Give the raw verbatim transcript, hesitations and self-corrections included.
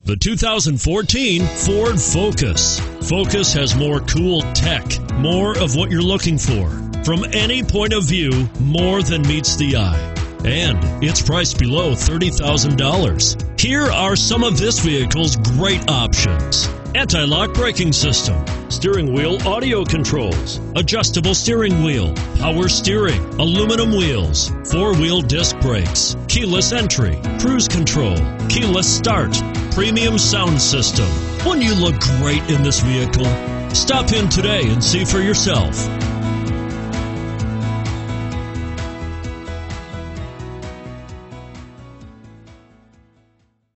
The two thousand fourteen Ford Focus. Focus has more cool tech, more of what you're looking for. From any point of view, more than meets the eye. And it's priced below thirty thousand dollars. Here are some of this vehicle's great options: anti-lock braking system, steering wheel audio controls, adjustable steering wheel, power steering, aluminum wheels, four-wheel disc brakes, keyless entry, cruise control, keyless start, premium sound system. Wouldn't you look great in this vehicle? Stop in today and see for yourself.